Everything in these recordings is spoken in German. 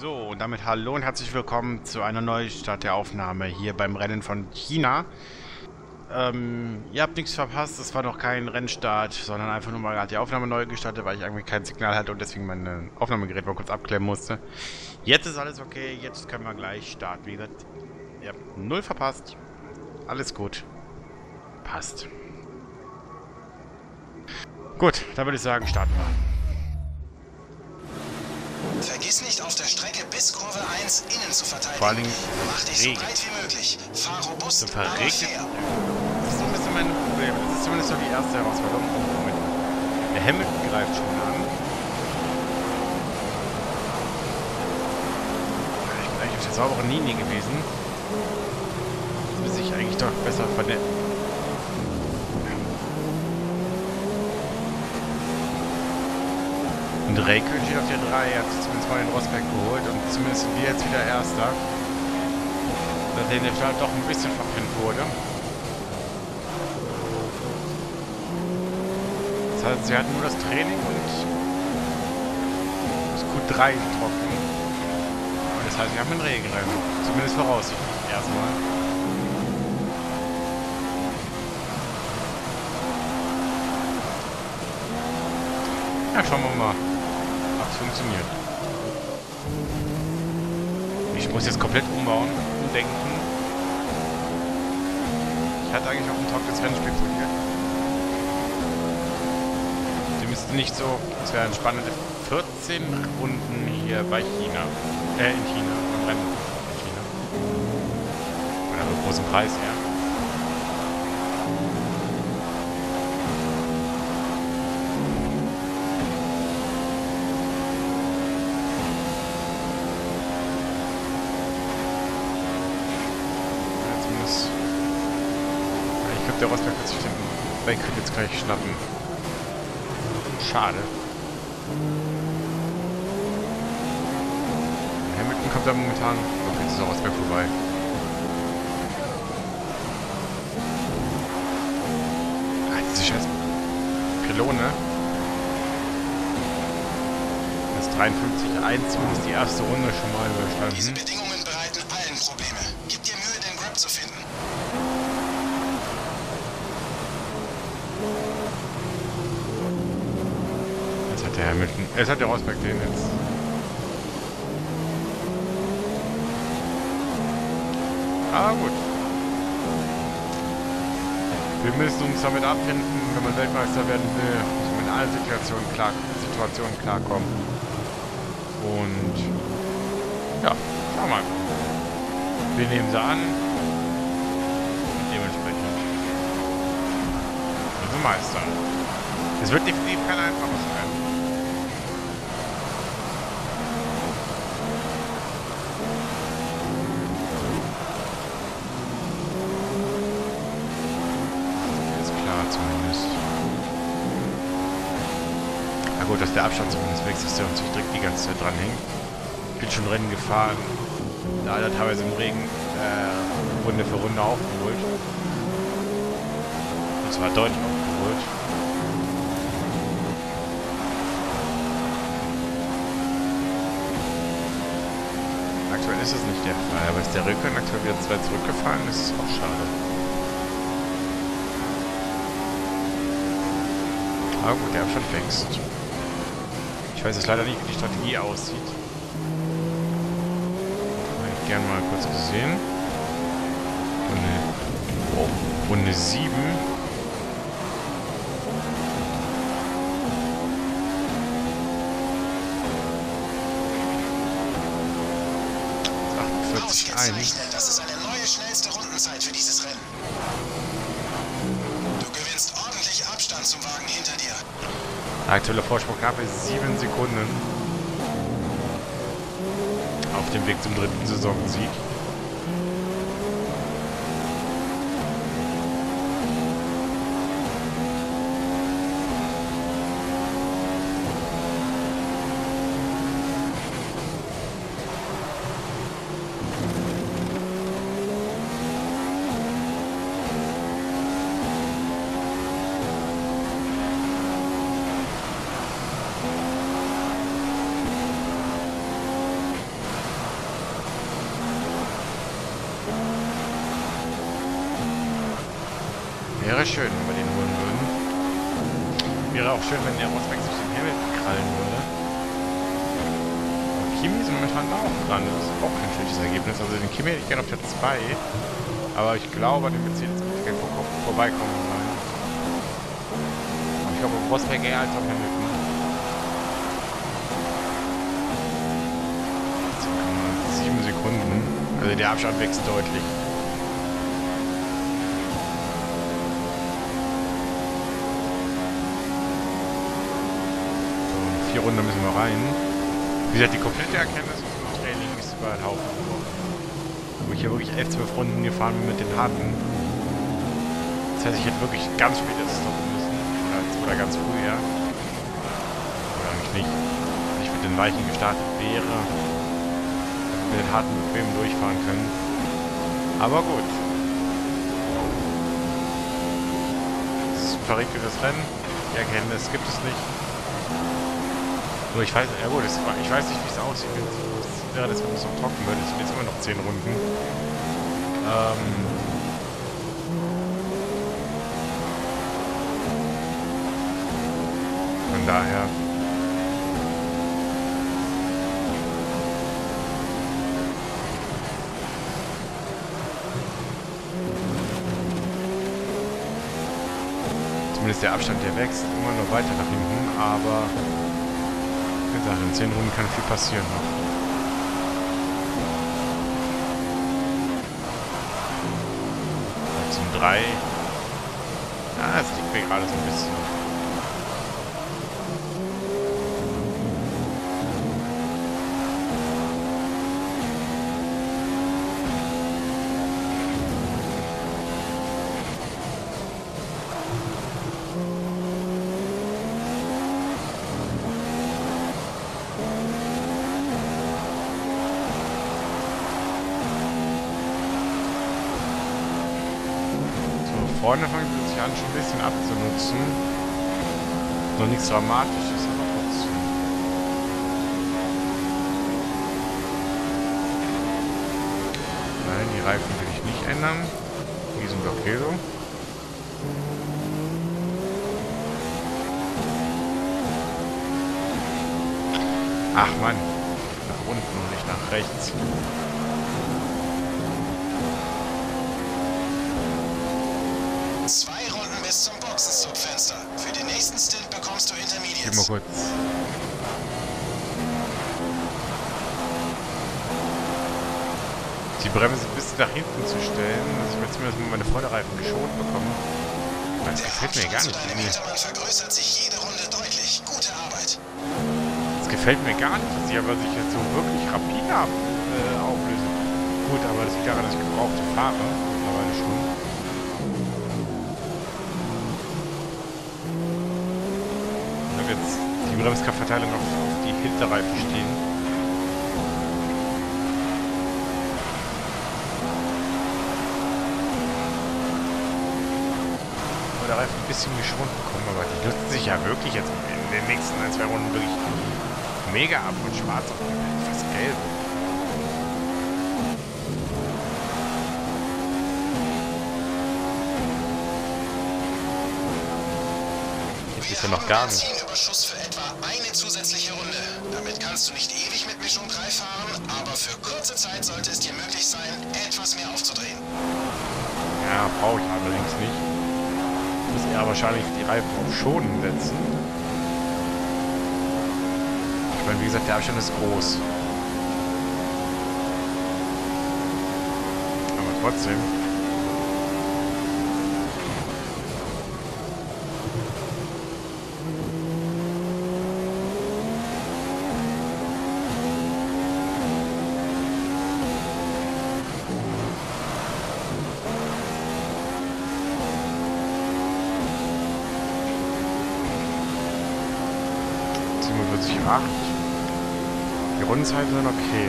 So, und damit hallo und herzlich willkommen zu einer Neustart der Aufnahme hier beim Rennen von China. Ihr habt nichts verpasst, es war noch kein Rennstart, sondern einfach nur mal die Aufnahme neu gestartet, weil ich irgendwie kein Signal hatte und deswegen mein Aufnahmegerät mal kurz abklemmen musste. Jetzt ist alles okay, jetzt können wir gleich starten. Wie gesagt, ihr habt null verpasst. Alles gut. Passt. Gut, dann würde ich sagen, starten wir. Vergiss nicht, auf der Strecke bis Kurve 1 innen zu verteidigen. Vor allen Dingen Mach dich so breit wie möglich. Fahr robust, so aber verregnet. fair. Das ist so ein bisschen mein Problem. Das ist zumindest so die erste Herausforderung. Moment. Der Hamilton greift schon an. Ich bin eigentlich auf der sauberen Linie gewesen. Das müsste ich eigentlich doch besser vernetzen. Und Räikkönen steht auf der 3, er hat zumindest mal den Rosberg geholt und zumindest sind wir jetzt wieder Erster. Nachdem der Start doch ein bisschen verpennt wurde. Das heißt, sie hatten nur das Training und das Q3 trocken. Und das heißt, wir haben ein Regenrennen. Zumindest voraussichtlich erstmal. Ja, schauen wir mal. Funktioniert. Ich muss jetzt komplett umbauen, umdenken. Ich hatte eigentlich auf dem Talk das Rennen spekuliert. Die müssten nicht so, es wären spannende 14 Runden hier bei China. In China, beim Rennen in China. Von einem großen Preis her. Der Rosberg wird sich den Räikkönen jetzt gleich schnappen. Schade. Hamilton kommt da momentan. Okay, jetzt ist der Rosberg vorbei. Diese scheiß Pylone. Das 53-1 zumindest die erste Runde schon mal überstanden. Diese Bedingungen bereiten allen Probleme. Gib dir Mühe, den Grip zu finden. Der Hamilton. Es hat der Rosberg den jetzt. Aber gut. Wir müssen uns damit abfinden, wenn man Weltmeister werden will, muss man in allen Situationen klarkommen. Und ja, schau mal. Wir nehmen sie an. Und dementsprechend sind wir Meister. Es wird definitiv kein einfaches Rennen. Zumindest. Na gut, dass der Abstand zumindest wächst, dass der uns nicht direkt die ganze Zeit dranhängt. Ich bin schon Rennen gefahren. Da hat er teilweise im Regen Runde für Runde aufgeholt. Und zwar deutlich aufgeholt. Aktuell ist es nicht der Fall, aber ist der Räikkönen aktuell wieder 2 zurückgefahren, das ist auch schade. Aber gut, der Abstand wächst. Ich weiß jetzt leider nicht, wie die Strategie aussieht. Hätte ich gerne mal kurz gesehen. Runde 7. Ausgezeichnet, das ist eine neue schnellste Rundenzeit für dieses Rennen. Du gewinnst ordentlich Abstand zum Wagen hinter dir. Aktueller Vorsprung knapp ist 7 Sekunden. Auf dem Weg zum 3. Saisonsieg. Wäre schön, wenn wir den holen würden. Wäre auch schön, wenn der Rosberg sich den Hamilton krallen würde. Aber Kimi ist momentan auch dran. Das ist auch kein schlechtes Ergebnis. Also den Kimi hätte ich gerne auf Platz 2. Aber ich glaube, an dem Mercedes wird kein vorbeikommen sein. Aber ich glaube, Rosberg eher als auf Hamilton. 7 Sekunden. Also der Abstand wächst deutlich. So, 4 Runden müssen wir rein. Wie gesagt, die komplette Erkenntnis im Training ist über den Haufen geworfen. Wo ich hier wirklich 11, 12 Runden gefahren bin mit den harten. Das heißt, ich hätte wirklich ganz spät jetzt stoppen müssen. Oder ganz früh, ja. Oder eigentlich nicht. Wenn ich mit den Weichen gestartet wäre, mit den harten Bequemen durchfahren können. Aber gut. Das ist ein verrichtetes Rennen. Die Erkenntnis gibt es nicht. Nur ich weiß, ja gut, ich weiß nicht, wie es aussieht. Was wäre das, wenn es noch trocken würde? Es sind jetzt immer noch 10 Runden. Von daher. Zumindest der Abstand, der wächst immer noch weiter nach hinten, aber wie gesagt, in 10 Runden kann viel passieren noch. Zum 3. Ah, es liegt mir gerade so ein bisschen. Vorne fängt es sich an, schon ein bisschen abzunutzen. Noch nichts Dramatisches, aber trotzdem. Nein, die Reifen will ich nicht ändern. Die sind okay so. Ach Mann, nach unten und nicht nach rechts. Bis zum Boxenstopp-Fenster. Für den nächsten Stint bekommst du Intermediates. Geh mal kurz. Die Bremse ein bisschen nach hinten zu stellen, dass ich mir zumindest mal meine Vorderreifen geschont bekomme. Das gefällt mir gar nicht. Vergrößert sich jede Runde deutlich. Gute Arbeit. Das gefällt mir gar nicht, dass sie aber sich jetzt so wirklich rapide auflösen. Gut, aber das liegt daran, dass ich gebrauchte fahre. Mittlerweile schon. Jetzt die Bremskraftverteilung auf die Hinterreifen stehen. Aber der Reifen ein bisschen geschont bekommen, aber die nutzen sich ja wirklich jetzt in den nächsten 1, 2 Runden wirklich mega ab und schwarz auf dem Bild, fast gelb. Ist ja noch gar nicht. Benzinüberschuss für etwa eine zusätzliche Runde. Damit kannst du nicht ewig mit Mischung 3 fahren, aber für kurze Zeit sollte es dir möglich sein, etwas mehr aufzudrehen. Ja, brauche ich allerdings nicht. Ich muss eher wahrscheinlich die Reifen auf Schonen setzen. Ich meine, wie gesagt, der Abstand ist groß. Aber trotzdem. Die Rundenzeiten sind okay.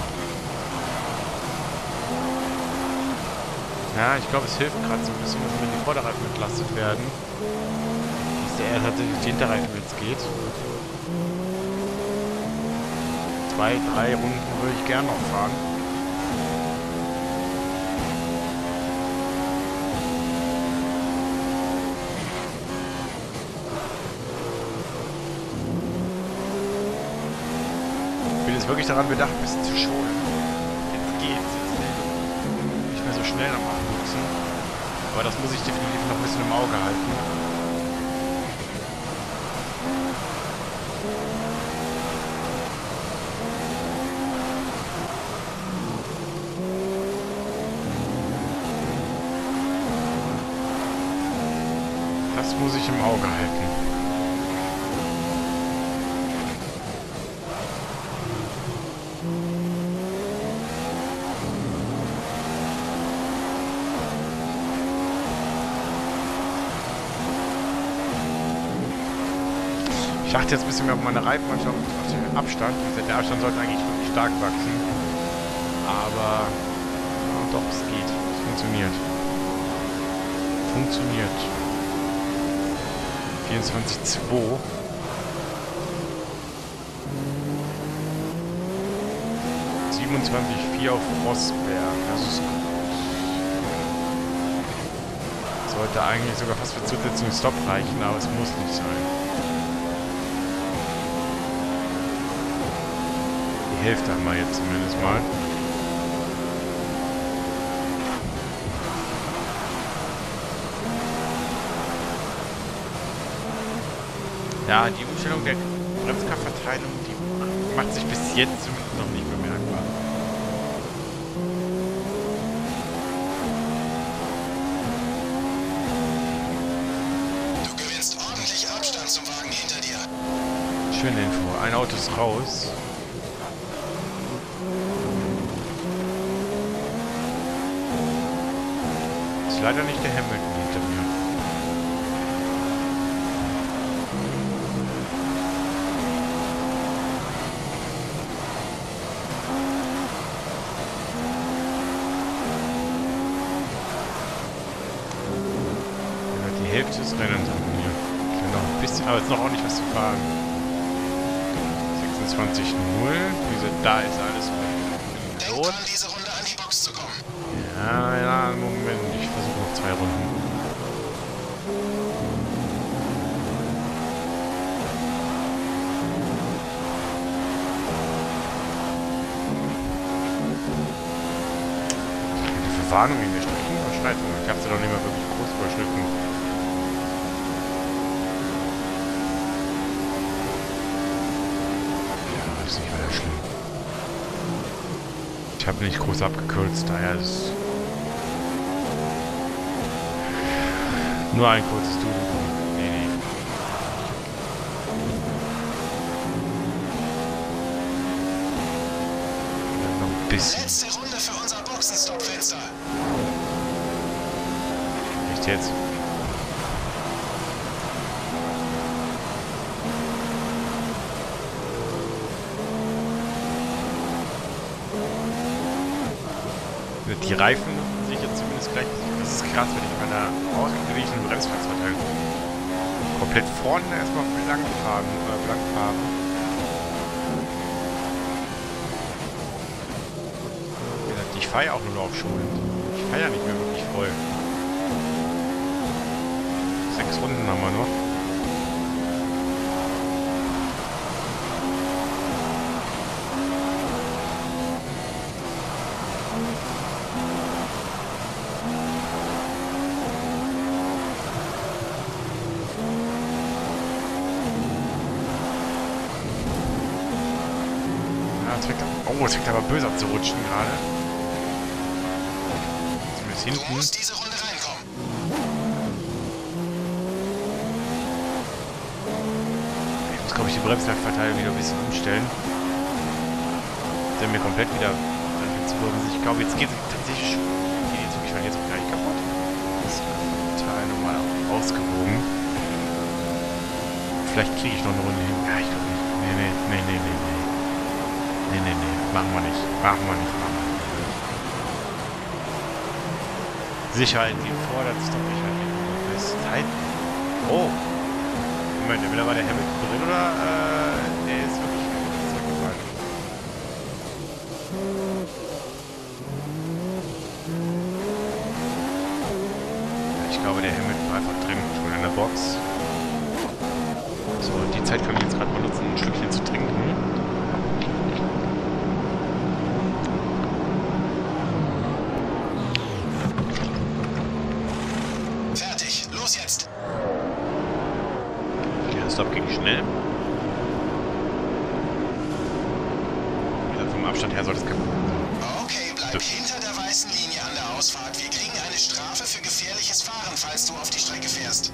Ja, ich glaube, es hilft gerade so ein bisschen, wenn die Vorderreifen entlastet werden. Dass der eher tatsächlich die Hinterreifen jetzt geht. 2, 3 Runden würde ich gerne noch fahren. ist wirklich daran bedacht, ein bisschen zu schonen. Jetzt geht's. Nicht mehr so schnell am Abnutzen. Aber das muss ich definitiv noch ein bisschen im Auge halten. Das muss ich im Auge halten. Ich achte jetzt ein bisschen mehr auf meine Reifen, manchmal auf den Abstand. Wie gesagt, der Abstand sollte eigentlich wirklich stark wachsen. Aber ja, doch, es geht. Es funktioniert. Funktioniert. 24,2. auf Frostberg. Das ist gut. Sollte eigentlich sogar fast für zusätzlichen Stop reichen, aber es muss nicht sein. Die Hälfte haben wir jetzt zumindest mal. Ja, die Umstellung der Bremskraftverteilung, die macht sich bis jetzt zumindest noch nicht bemerkbar. Du gewinnst ordentlich Abstand zum Wagen hinter dir. Schöne Info. Ein Auto ist raus. Ist leider nicht der Hamilton hinter mir. Die Hälfte des Rennens an mir. Ich will noch ein bisschen, aber jetzt noch auch nicht was zu fahren. 26,0. Da ist alles Denk dran, diese Runde an die Box zu kommen. Ja, Moment. Ich versuche noch 2 Runden. Die Verwarnung in der Streckenüberschreitung. Ich habe sie doch nicht mehr wirklich groß überschritten. Ja, ist nicht mehr schlimm. Ich habe nicht groß abgekürzt, daher ist nur ein kurzes Doodle. Nee. Noch ein bisschen. Letzte Runde für unser Boxenstopp-Fenster. Echt jetzt? Die Reifen sehe ich jetzt zumindest gleich. Das ist krass, wenn ich in meiner ausgeglichenen Bremskraftverteilung komplett vorne erstmal blank fahren. Wie gesagt, ich fahre ja auch nur noch auf Schulen. Ich fahre ja nicht mehr wirklich voll. 6 Runden haben wir noch. Oh, es fängt aber böse ab zu rutschen gerade. Zumindest hinten. Du musst diese Runde reinkommen. Ich muss, glaube ich, die Bremskraftverteilung wieder ein bisschen umstellen. Der mir komplett wieder zu bremsen. Ich glaube, jetzt geht es tatsächlich schon. Jetzt bin ich schon jetzt gleich kaputt. Das Teil nochmal ausgewogen. Vielleicht kriege ich noch eine Runde hin. Ja, ich glaube nicht. Nee. Machen wir nicht. Sicherheit geht vor, das ist doch Sicherheit geht vor. Das ist Zeit. Oh. Moment, entweder war der Hamilton drin oder der ist wirklich zurückgefallen. Ich glaube, der Hamilton war einfach drin, schon in der Box. So, die Zeit kann ich jetzt gerade mal nutzen, ein Stückchen zu trinken. schnell. Also vom Abstand her soll das kein Problem sein. Okay, bleib hinter der weißen Linie an der Ausfahrt. Wir kriegen eine Strafe für gefährliches Fahren, falls du auf die Strecke fährst.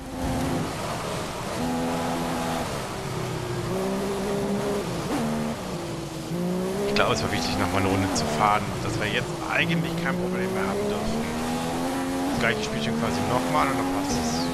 Ich glaube, es war wichtig, nochmal eine Runde zu fahren, dass wir jetzt eigentlich kein Problem mehr haben dürfen. Das gleiche Spielchen quasi nochmal und dann passt es.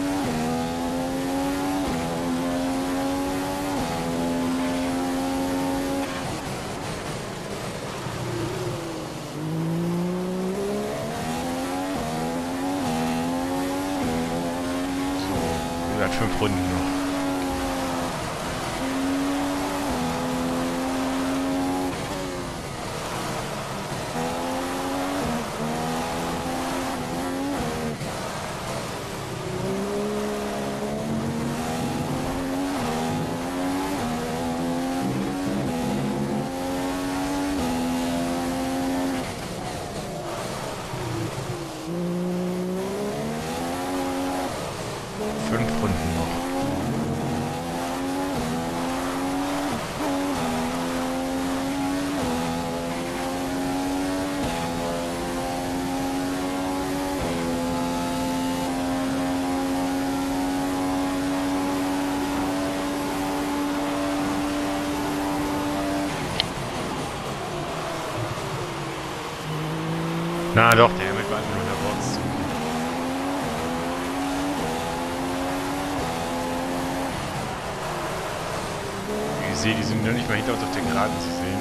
So, 105 Runden noch. Na doch, der Helmut war einfach nur der Box. Ich sehe, die sind noch nicht mal hinter uns auf der Geraden zu sehen.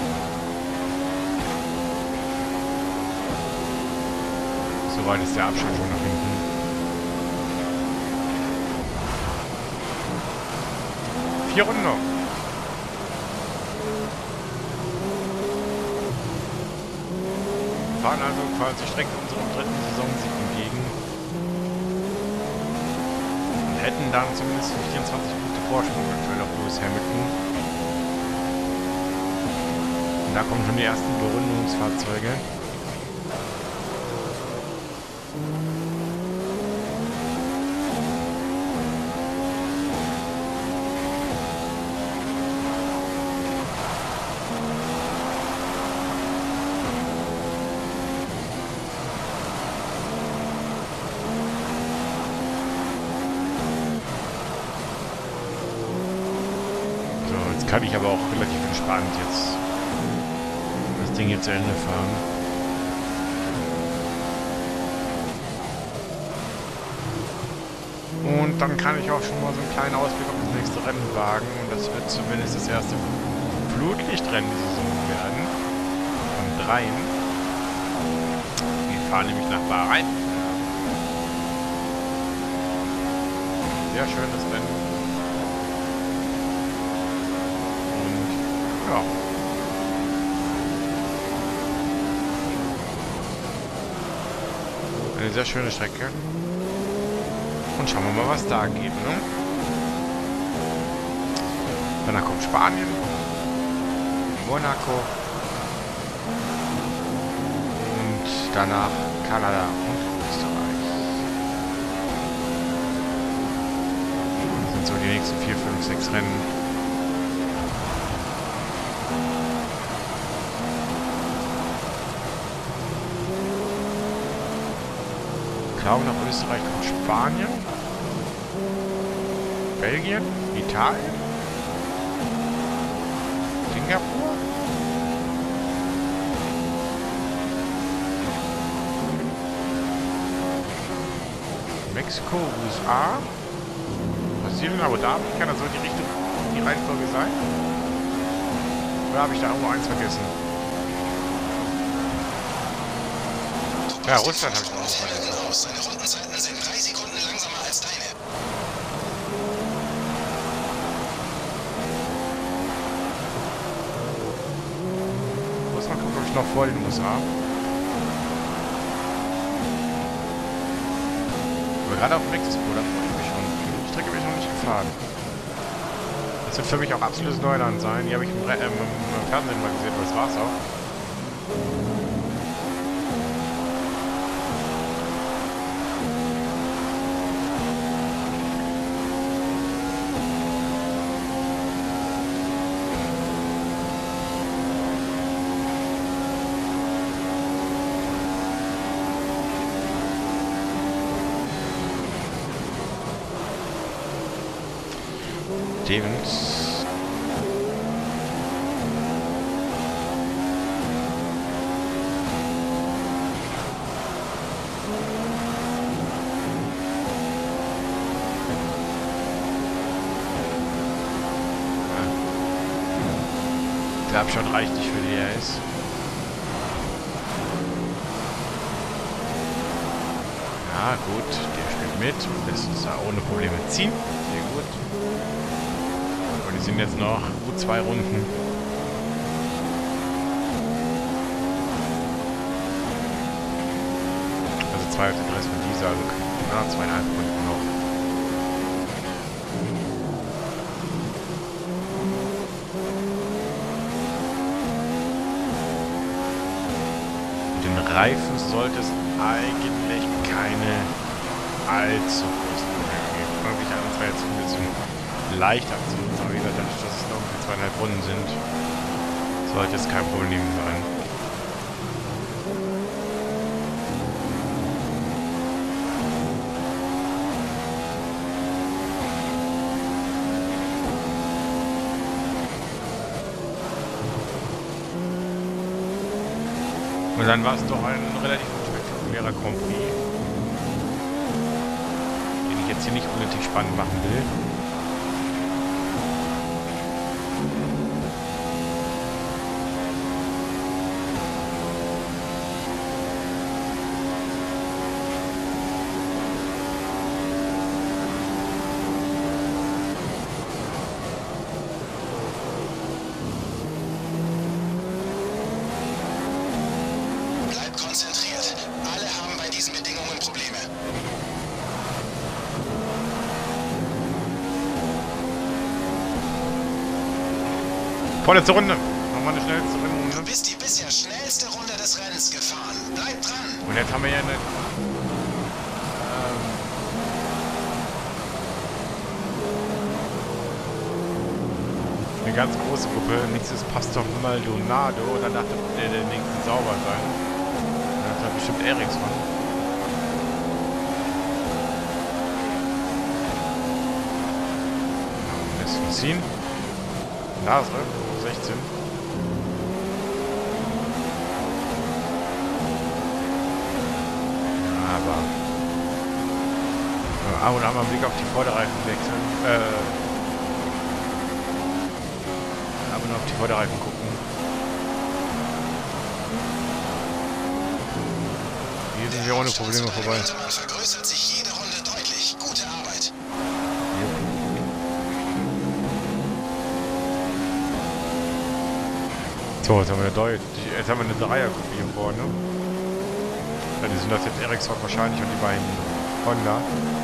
So weit ist der Abstand schon nach hinten. Vier Runden noch. Wir fahren also quasi Strecke unserem dritten Saisonsieg entgegen. Und hätten dann zumindest 24 Punkte Vorsprung aktuell auf Lewis Hamilton. Und da kommen schon die ersten Überrundungsfahrzeuge. Kann ich aber auch relativ entspannt jetzt das Ding hier zu Ende fahren. Und dann kann ich auch schon mal so einen kleinen Ausblick auf das nächste Rennen wagen. Und das wird zumindest das erste Flutlichtrennen dieser Saison werden. Von 3. Wir fahren nämlich nach Bahrain. Sehr schönes Rennen. Ja. Eine sehr schöne Strecke. Und schauen wir mal, was da geht, ne? Danach kommt Spanien, Monaco und danach Kanada und Österreich. Das sind so die nächsten 4, 5, 6 Rennen. Ich glaube, nach Österreich kommt Spanien, Belgien, Italien, Singapur, Mexiko, USA, Brasilien, Abu Dhabi. Kann das so die Reihenfolge sein? Oder habe ich da irgendwo eins vergessen? Ja, Russland habe ich auch vergessen. Seine Rundenzeiten sind 3 Sekunden langsamer als deine. Russland kommt, glaube ich, noch vor den USA. Aber gerade auf Mexiko, da freue ich mich schon. Die Strecke bin ich noch nicht gefahren. Das wird für mich auch absolutes Neuland sein. Die habe ich im Fernsehen mal gesehen, aber das war's auch. Stevens. Der Abstand reicht nicht für die RS. Ja gut, der spielt mit und lässt uns da ohne Probleme ziehen. Sehr gut. Und die sind jetzt noch gut 2 Runden. Also 2 auf den Rest von dieser, also ja, 2,5 Runden noch. Mit den Reifen sollte es eigentlich keine allzu großen Probleme geben. Wirklich an, zwar jetzt ein bisschen leicht abzunutzen, aber wie gesagt, dadurch, dass es noch ungefähr 2,5 Runden sind, sollte es kein Problem sein. Und dann war es doch ein relativ spektakulärer Grand Prix, den ich jetzt hier nicht unnötig spannend machen will. Vorletzte Runde. Nochmal eine schnellste Runde. Du bist die bisher schnellste Runde des Rennens gefahren. Bleib dran. Und jetzt haben wir ja eine ganz große Gruppe. Nächstes Pastor Maldonado. Und dann dachte der nächste sauber sein. Das hat bestimmt Ericsson. Bisschen ziehen. Nase. 16. Aber und einmal einen Blick auf die Vorderreifen wechseln. Aber nur auf die Vorderreifen gucken. Hier sind wir ohne Probleme vorbei. Man vergrößert sich jede Runde deutlich. Gute Arbeit. So, jetzt haben wir eine Dreiergruppe hier vorne. Ja, die sind das jetzt Ericsson wahrscheinlich und die beiden Honda.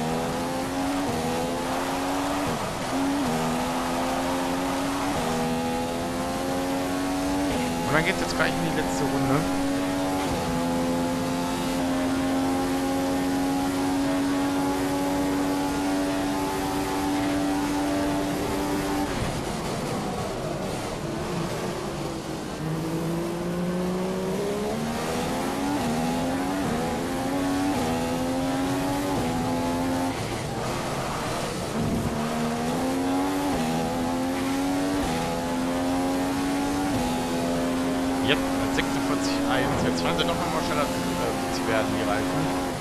Und dann geht es jetzt gleich in die letzte Runde. Jetzt 46,1. Jetzt fahren sie doch nochmal schneller zu werden, die Reifen.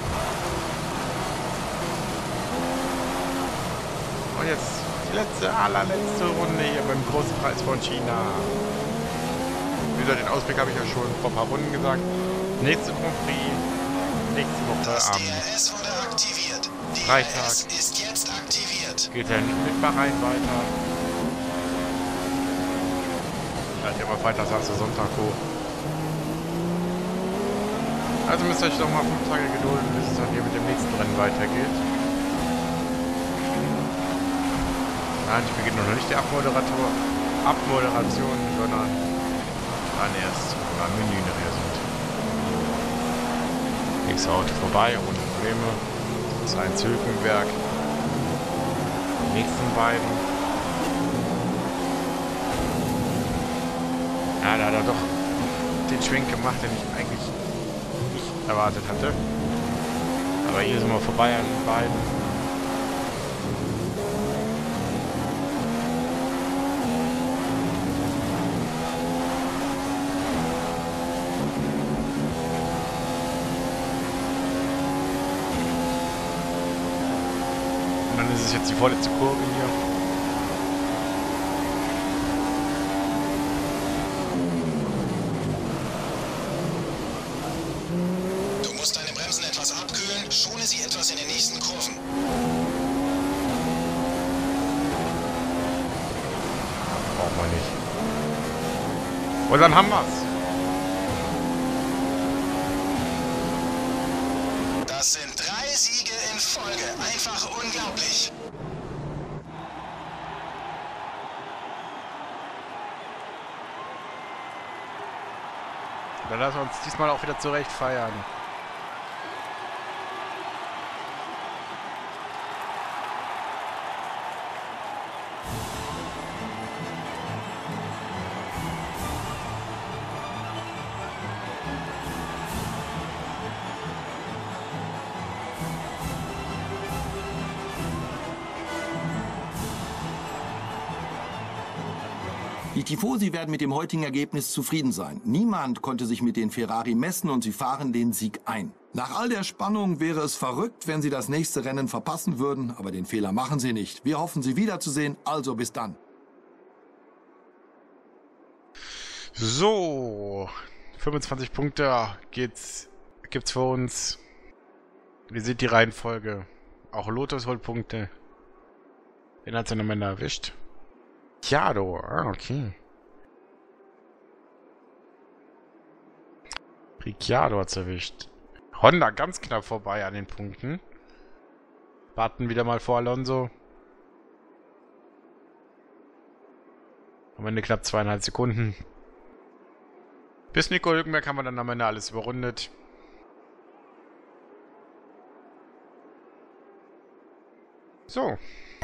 Und jetzt die allerletzte Runde hier beim großen Preis von China. Wie gesagt, den Ausblick habe ich ja schon vor ein paar Runden gesagt. Nächste Grand Prix, nächste Woche Das am DRS wurde aktiviert. Freitag. DRS ist jetzt aktiviert. Geht dann mit Bahrain weiter. Ja, aber Freitag, Samstag, Sonntag hoch. Also müsst ihr euch noch mal 5 Tage gedulden, bis es dann hier mit dem nächsten Rennen weitergeht. Nein, ich beginne noch nicht die Abmoderation, sondern dann erst beim Menü nachher sind. Nächstes Auto vorbei, ohne Probleme. Das ist ein Zülkenberg. Die nächsten beiden. Ja, da hat er doch den Schwenk gemacht, den ich eigentlich nicht erwartet hatte. Aber hier sind wir vorbei an den beiden. Dann ist es jetzt die vorletzte Kurve hier. Du musst deine Bremsen etwas abkühlen, schone sie etwas in den nächsten Kurven. Brauchen wir nicht. Und dann haben wir's. Das sind 3 Siege in Folge. Einfach unglaublich. Dann lassen wir uns diesmal auch wieder zurecht feiern. Die Tifosi werden mit dem heutigen Ergebnis zufrieden sein. Niemand konnte sich mit den Ferrari messen und sie fahren den Sieg ein. Nach all der Spannung wäre es verrückt, wenn sie das nächste Rennen verpassen würden, aber den Fehler machen sie nicht. Wir hoffen, sie wiederzusehen, also bis dann. So, 25 Punkte gibt's für uns. Ihr seht die Reihenfolge. Auch Lotus holt Punkte. Den hat seine Männer erwischt. Ricciardo, okay. Ricciardo hat's erwischt. Honda ganz knapp vorbei an den Punkten. Warten wieder mal vor Alonso. Am Ende knapp 2,5 Sekunden. Bis Nico Hülkenberg haben wir dann am Ende alles überrundet. So.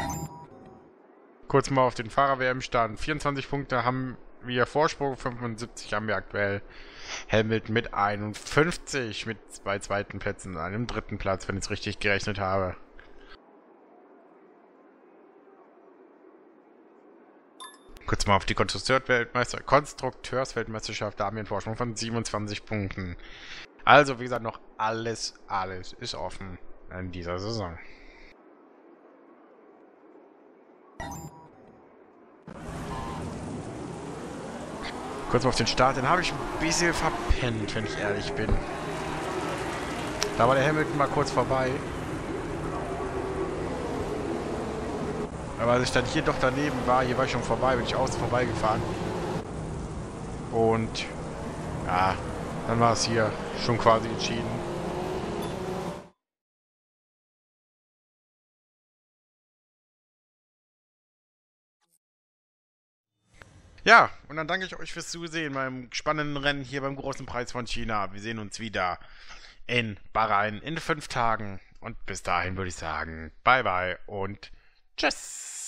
Kurz mal auf den Fahrer-WM-Stand. 24 Punkte haben wir Vorsprung, 75 haben wir aktuell. Hamilton mit 51, mit 2 zweiten Plätzen, einem dritten Platz, wenn ich es richtig gerechnet habe. Kurz mal auf die Konstrukteursweltmeisterschaft, da haben wir einen Vorsprung von 27 Punkten. Also, wie gesagt, noch alles ist offen in dieser Saison. Kurz mal auf den Start, den habe ich ein bisschen verpennt, wenn ich ehrlich bin. Da war der Hamilton mal kurz vorbei. Aber als ich dann hier doch daneben war, hier war ich schon vorbei, bin ich außen vorbeigefahren. Und ja, dann war es hier schon quasi entschieden. Ja, und dann danke ich euch fürs Zusehen beim spannenden Rennen hier beim Großen Preis von China. Wir sehen uns wieder in Bahrain in 5 Tagen. Und bis dahin würde ich sagen, bye bye und tschüss.